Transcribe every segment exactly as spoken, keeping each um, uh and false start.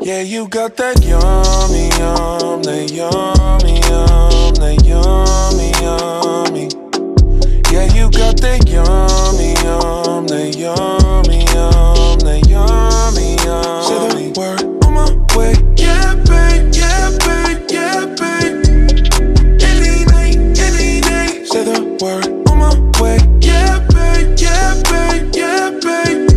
Yeah, you got that yummy, yum, that yummy, yum, that yummy, yummy. Yeah, you got that yummy, yum, that yummy, yum, that yummy, yummy. Say the word on my way. Yeah, babe, yeah, babe, yeah, babe. Any night, any day. Say the word on my way. Yeah, babe, yeah, babe, yeah, babe.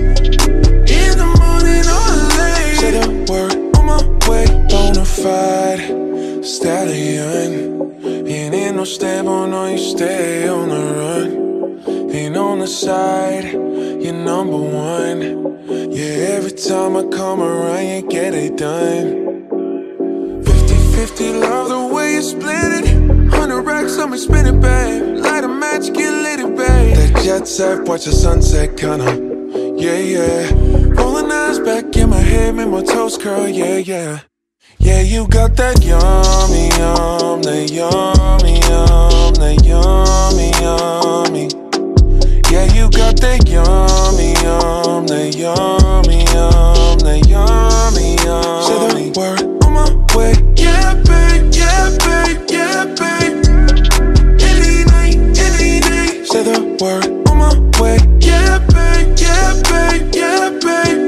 In the morning or late. Say the word on my way. Bonafide stallion. Ain't in no stable, no, you stay on the run. Ain't on the side, you're number one. Yeah, every time I come around, you get it done. Fifty fifty, love the way you split it. Hundred racks on me, spin it, babe. Light a match, get lit, it, babe. That jet set, watch the sunset, kinda. Yeah, yeah. Rolling eyes back in my head, make my toes curl, yeah, yeah. Yeah, you got that yummy, yum, that yummy, yum, that yummy, yummy. Yeah, you got that yummy, yum, that yummy, yum, that yummy, yummy. Say the word on my way. Yeah, babe, yeah, babe, yeah, babe. Any night, any day. Say the word on my way. Yeah, babe, yeah, babe, yeah, babe.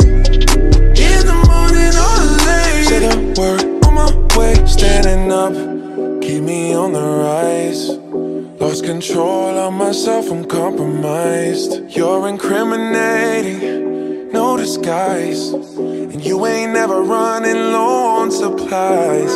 In the morning or late. Say the word on my way. Standing up, keep me on the rise. Lost control of myself, I'm compromised. You're incriminating, no disguise. And you ain't never running low on supplies.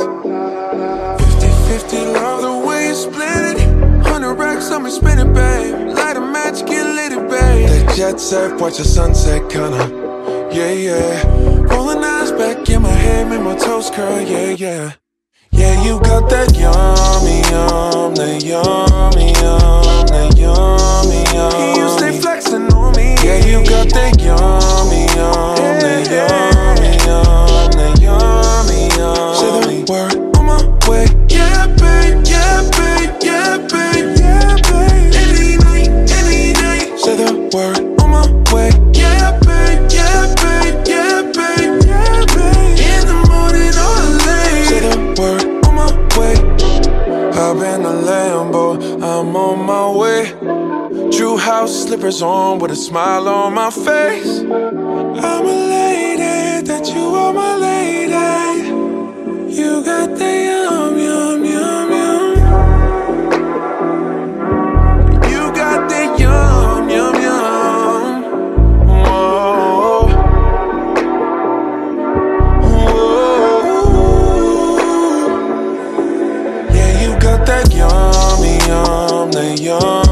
Fifty fifty, love the way you split it. Hundred racks on me, spin it, babe. Light a match, get lit, it, babe. That jet set, watch the sunset, kinda. Yeah, yeah. Rolling eyes back in my head, make my toes curl, yeah, yeah. Yeah, you got that yummy, yum, that yummy, yum, that yummy, yummy. You stay flexing on me. Yeah, you got that yummy, yum, that yummy, yum, that yummy, yummy. Say the word on my way. Yeah, babe, yeah, babe, yeah, babe, yeah, babe. Any night, any day. Say the word on my way. Yeah, babe, yeah, babe, yeah, babe, yeah, babe. In the morning or late. Say the word. Hop in a Lambo, I'm on my way. Drew house slippers on with a smile on my face. I'm elated that you are my lady. You got the yum, yum, yum, yum. You got the yum, yum, yum. Whoa. Whoa. Yeah, you got that yummy, yum, that yum.